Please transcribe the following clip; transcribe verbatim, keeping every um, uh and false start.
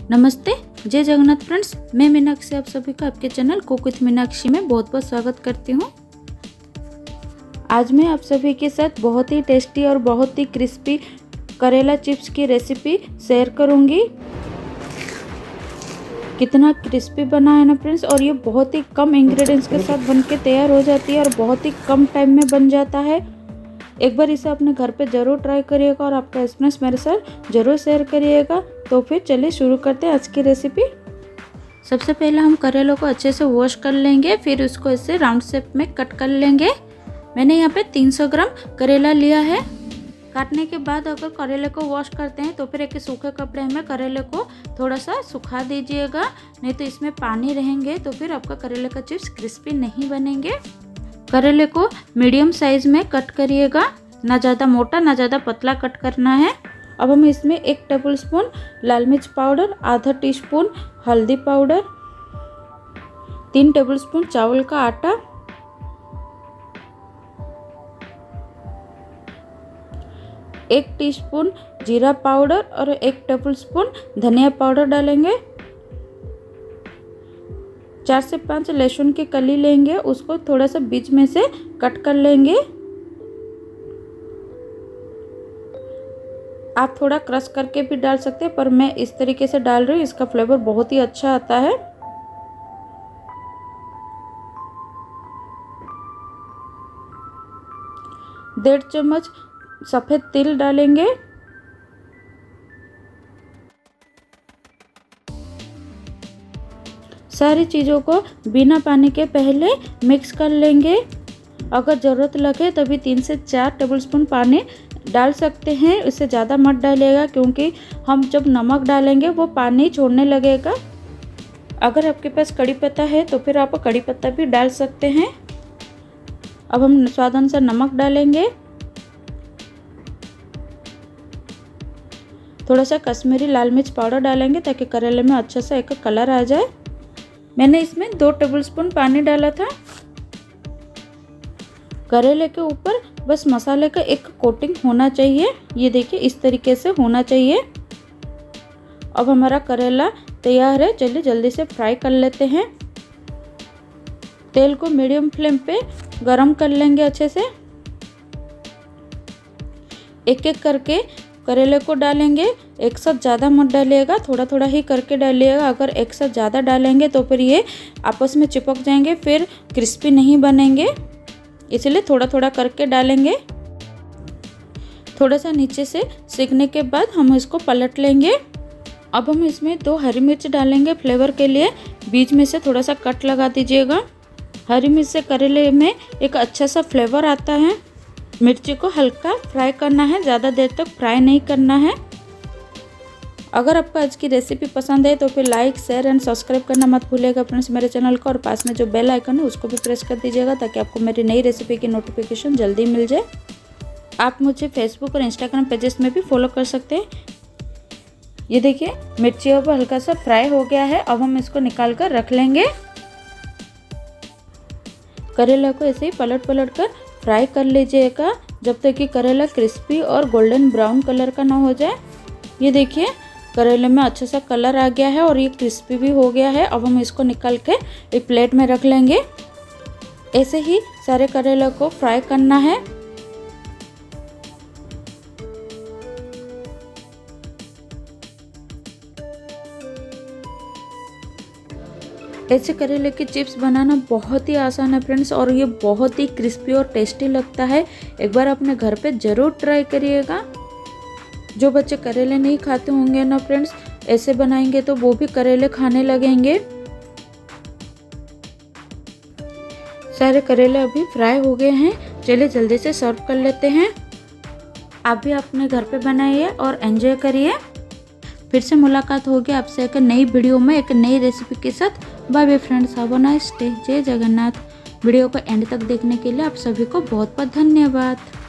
नमस्ते, जय जगन्नाथ फ्रेंड्स। मैं मीनाक्षी आप सभी का आपके चैनल कुक विथ मीनाक्षी में बहुत बहुत स्वागत करती हूँ। आज मैं आप सभी के साथ बहुत ही टेस्टी और बहुत ही क्रिस्पी करेला चिप्स की रेसिपी शेयर करूँगी। कितना क्रिस्पी बना है ना फ्रेंड्स, और ये बहुत ही कम इंग्रेडिएंट्स के साथ बनके तैयार हो जाती है और बहुत ही कम टाइम में बन जाता है। एक बार इसे अपने घर पे ज़रूर ट्राई करिएगा और आपका एक्सपीरियंस मेरे साथ ज़रूर शेयर करिएगा। तो फिर चलिए शुरू करते हैं आज की रेसिपी। सबसे पहले हम करेलों को अच्छे से वॉश कर लेंगे, फिर उसको ऐसे राउंड शेप में कट कर लेंगे। मैंने यहाँ पे तीन सौ ग्राम करेला लिया है। काटने के बाद अगर करेले को वॉश करते हैं तो फिर एक सूखे कपड़े में करेले को थोड़ा सा सुखा दीजिएगा, नहीं तो इसमें पानी रहेंगे तो फिर आपका करेले का चिप्स क्रिस्पी नहीं बनेंगे। करेले को मीडियम साइज में कट करिएगा, ना ज़्यादा मोटा ना ज़्यादा पतला कट करना है। अब हम इसमें एक टेबल स्पून लाल मिर्च पाउडर, आधा टी स्पून हल्दी पाउडर, तीन टेबल स्पून चावल का आटा, एक टीस्पून जीरा पाउडर और एक टेबल स्पून धनिया पाउडर डालेंगे। चार से पांच लहसुन की कली लेंगे, उसको थोड़ा सा बीच में से कट कर लेंगे। आप थोड़ा क्रश करके भी डाल सकते हैं, पर मैं इस तरीके से डाल रही हूँ, इसका फ्लेवर बहुत ही अच्छा आता है। डेढ़ चम्मच सफ़ेद तिल डालेंगे। सारी चीज़ों को बिना पानी के पहले मिक्स कर लेंगे। अगर ज़रूरत लगे तभी तीन से चार टेबलस्पून पानी डाल सकते हैं, इससे ज़्यादा मत डालिएगा क्योंकि हम जब नमक डालेंगे वो पानी छोड़ने लगेगा। अगर आपके पास कड़ी पत्ता है तो फिर आप कड़ी पत्ता भी डाल सकते हैं। अब हम स्वाद अनुसार नमक डालेंगे, थोड़ा सा कश्मीरी लाल मिर्च पाउडर डालेंगे ताकि करेले में अच्छा सा एक कलर आ जाए। मैंने इसमें दो टेबलस्पून पानी डाला था। करेले के ऊपर बस मसाले का एक कोटिंग होना चाहिए, ये देखिए इस तरीके से होना चाहिए। अब हमारा करेला तैयार है, चलिए जल्दी से फ्राई कर लेते हैं। तेल को मीडियम फ्लेम पे गरम कर लेंगे अच्छे से। एक एक करके करेले को डालेंगे, एक साथ ज़्यादा मत डालिएगा, थोड़ा थोड़ा ही करके डालिएगा। अगर एक साथ ज़्यादा डालेंगे तो फिर ये आपस में चिपक जाएंगे, फिर क्रिस्पी नहीं बनेंगे, इसलिए थोड़ा थोड़ा करके डालेंगे। थोड़ा सा नीचे से सेकने के बाद हम इसको पलट लेंगे। अब हम इसमें दो हरी मिर्च डालेंगे फ्लेवर के लिए, बीच में से थोड़ा सा कट लगा दीजिएगा। हरी मिर्च से करेले में एक अच्छा सा फ्लेवर आता है। मिर्ची को हल्का फ्राई करना है, ज़्यादा देर तक फ्राई नहीं करना है। अगर आपको आज की रेसिपी पसंद है तो फिर लाइक शेयर एंड सब्सक्राइब करना मत भूलिएगा फ्रेंड्स मेरे चैनल को, और पास में जो बेल आइकन है उसको भी प्रेस कर दीजिएगा ताकि आपको मेरी नई रेसिपी की नोटिफिकेशन जल्दी मिल जाए। आप मुझे फेसबुक और इंस्टाग्राम पेजेस में भी फॉलो कर सकते हैं। ये देखिए मिर्ची अब हल्का सा फ्राई हो गया है। अब हम इसको निकाल कर रख लेंगे। करेला को ऐसे ही पलट पलट कर फ्राई कर लीजिएगा जब तक कि करेला क्रिस्पी और गोल्डन ब्राउन कलर का ना हो जाए। ये देखिए करेले में अच्छा सा कलर आ गया है और ये क्रिस्पी भी हो गया है। अब हम इसको निकाल के एक प्लेट में रख लेंगे। ऐसे ही सारे करेले को फ्राई करना है। ऐसे करेले के चिप्स बनाना बहुत ही आसान है फ्रेंड्स, और ये बहुत ही क्रिस्पी और टेस्टी लगता है। एक बार अपने घर पे ज़रूर ट्राई करिएगा। जो बच्चे करेले नहीं खाते होंगे ना फ्रेंड्स, ऐसे बनाएंगे तो वो भी करेले खाने लगेंगे। सारे करेले अभी फ्राई हो गए हैं, चलिए जल्दी से सर्व कर लेते हैं। आप भी अपने घर पे बनाइए और एंजॉय करिए। फिर से मुलाकात होगी आपसे एक नई वीडियो में एक नई रेसिपी के साथ। Bye bye friends, have a nice day. जय जगन्नाथ। वीडियो को एंड तक देखने के लिए आप सभी को बहुत बहुत धन्यवाद।